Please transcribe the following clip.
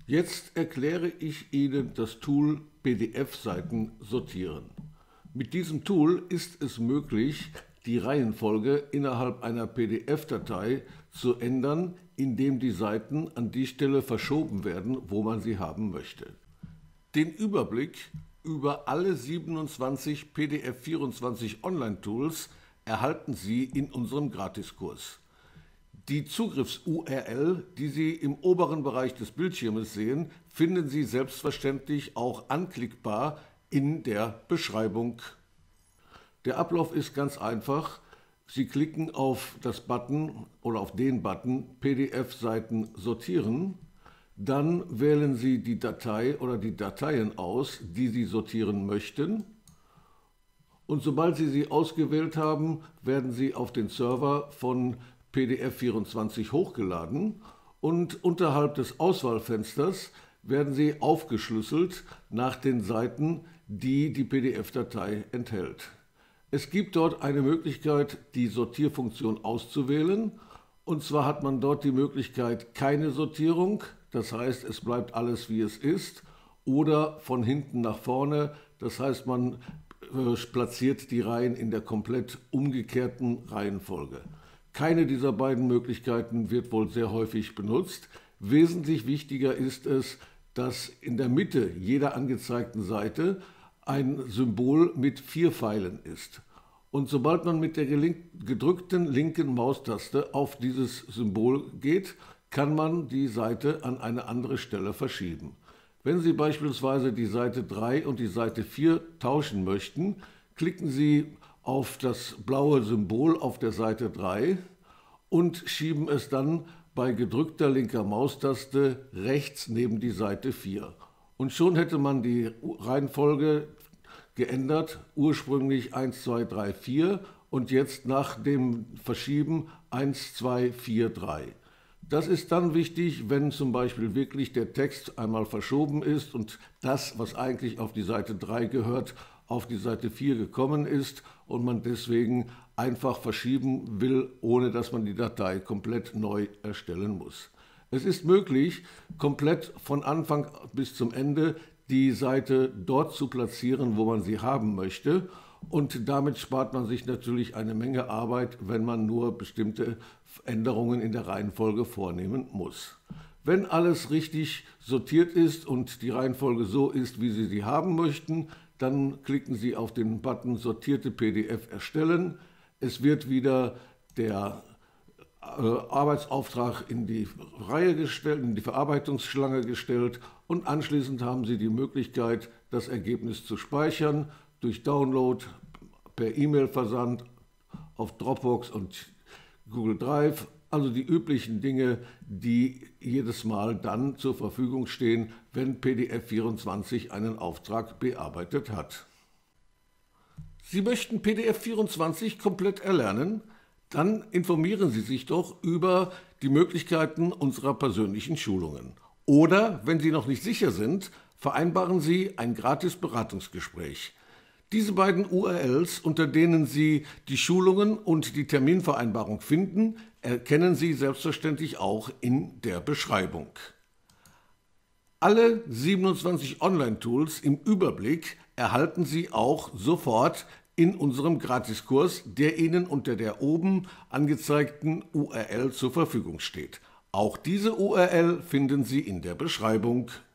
Jetzt erkläre ich Ihnen das Tool PDF-Seiten sortieren. Mit diesem Tool ist es möglich, die Reihenfolge innerhalb einer PDF-Datei zu ändern, indem die Seiten an die Stelle verschoben werden, wo man sie haben möchte. Den Überblick über alle 27 PDF24 Online-Tools erhalten Sie in unserem Gratiskurs. Die Zugriffs-URL, die Sie im oberen Bereich des Bildschirmes sehen, finden Sie selbstverständlich auch anklickbar in der Beschreibung. Der Ablauf ist ganz einfach. Sie klicken auf das Button oder auf den Button PDF-Seiten sortieren. Dann wählen Sie die Datei oder die Dateien aus, die Sie sortieren möchten. Und sobald Sie sie ausgewählt haben, werden sie auf den Server von PDF24 hochgeladen und unterhalb des Auswahlfensters werden sie aufgeschlüsselt nach den Seiten, die die PDF-Datei enthält. Es gibt dort eine Möglichkeit, die Sortierfunktion auszuwählen. Und zwar hat man dort die Möglichkeit keine Sortierung, das heißt, es bleibt alles wie es ist, oder von hinten nach vorne, das heißt, man platziert die Reihen in der komplett umgekehrten Reihenfolge. Keine dieser beiden Möglichkeiten wird wohl sehr häufig benutzt. Wesentlich wichtiger ist es, dass in der Mitte jeder angezeigten Seite ein Symbol mit 4 Pfeilen ist. Und sobald man mit der gedrückten linken Maustaste auf dieses Symbol geht, kann man die Seite an eine andere Stelle verschieben. Wenn Sie beispielsweise die Seite 3 und die Seite 4 tauschen möchten, klicken Sie auf das blaue Symbol auf der Seite 3 und schieben es dann bei gedrückter linker Maustaste rechts neben die Seite 4. Und schon hätte man die Reihenfolge geändert, ursprünglich 1, 2, 3, 4 und jetzt nach dem Verschieben 1, 2, 4, 3. Das ist dann wichtig, wenn zum Beispiel wirklich der Text einmal verschoben ist und das, was eigentlich auf die Seite 3 gehört, auf die Seite 4 gekommen ist und man deswegen einfach verschieben will, ohne dass man die Datei komplett neu erstellen muss. Es ist möglich, komplett von Anfang bis zum Ende die Seite dort zu platzieren, wo man sie haben möchte. Und damit spart man sich natürlich eine Menge Arbeit, wenn man nur bestimmte Änderungen in der Reihenfolge vornehmen muss. Wenn alles richtig sortiert ist und die Reihenfolge so ist, wie Sie sie haben möchten, dann klicken Sie auf den Button Sortierte PDF erstellen. Es wird wieder der Arbeitsauftrag in die Reihe gestellt, in die Verarbeitungsschlange gestellt und anschließend haben Sie die Möglichkeit, das Ergebnis zu speichern durch Download, per E-Mail-Versand auf Dropbox und Google Drive, also die üblichen Dinge, die jedes Mal dann zur Verfügung stehen, wenn PDF24 einen Auftrag bearbeitet hat. Sie möchten PDF24 komplett erlernen? Dann informieren Sie sich doch über die Möglichkeiten unserer persönlichen Schulungen. Oder, wenn Sie noch nicht sicher sind, vereinbaren Sie ein gratis Beratungsgespräch. Diese beiden URLs, unter denen Sie die Schulungen und die Terminvereinbarung finden, erkennen Sie selbstverständlich auch in der Beschreibung. Alle 27 Online-Tools im Überblick erhalten Sie auch sofort in unserem Gratiskurs, der Ihnen unter der oben angezeigten URL zur Verfügung steht. Auch diese URL finden Sie in der Beschreibung.